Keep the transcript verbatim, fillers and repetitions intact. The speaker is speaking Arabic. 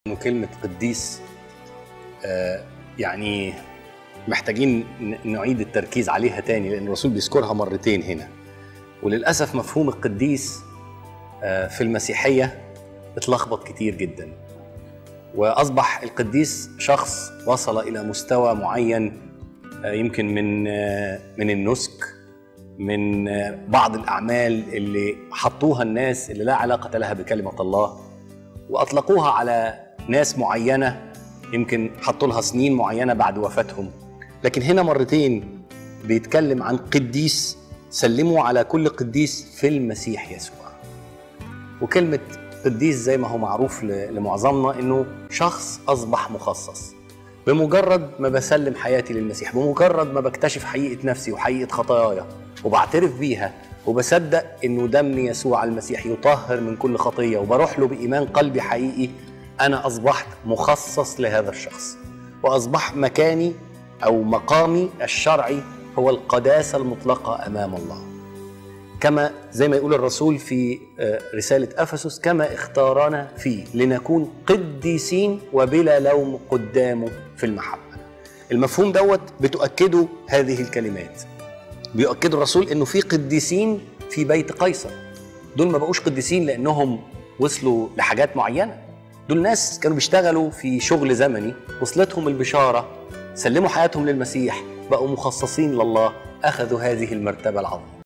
إنه كلمة قديس آه يعني محتاجين نعيد التركيز عليها تاني، لأن الرسول بيذكرها مرتين هنا. وللأسف مفهوم القديس آه في المسيحية اتلخبط كتير جدا، وأصبح القديس شخص وصل إلى مستوى معين آه يمكن من آه من النسك، من آه بعض الأعمال اللي حطوها الناس اللي لا علاقة لها بكلمة الله، وأطلقوها على ناس معينة يمكن حطوا لها سنين معينة بعد وفاتهم. لكن هنا مرتين بيتكلم عن قديس، سلموا على كل قديس في المسيح يسوع. وكلمة قديس زي ما هو معروف لمعظمنا إنه شخص أصبح مخصص. بمجرد ما بسلم حياتي للمسيح، بمجرد ما بكتشف حقيقة نفسي وحقيقة خطاياي وبعترف بيها وبصدق إنه دم يسوع المسيح يطهر من كل خطية وبروح له بإيمان قلبي حقيقي، أنا أصبحت مخصص لهذا الشخص، وأصبح مكاني أو مقامي الشرعي هو القداسة المطلقة أمام الله، كما زي ما يقول الرسول في رسالة أفسس: كما اختارنا فيه لنكون قديسين وبلا لوم قدامه في المحبة. المفهوم دوت بتؤكده هذه الكلمات، بيؤكد الرسول إنه في قديسين في بيت قيصر. دول ما بقوش قديسين لأنهم وصلوا لحاجات معينة، دول ناس كانوا بيشتغلوا في شغل زمني، وصلتهم البشارة، سلموا حياتهم للمسيح، بقوا مخصصين لله، أخذوا هذه المرتبة العظيمة.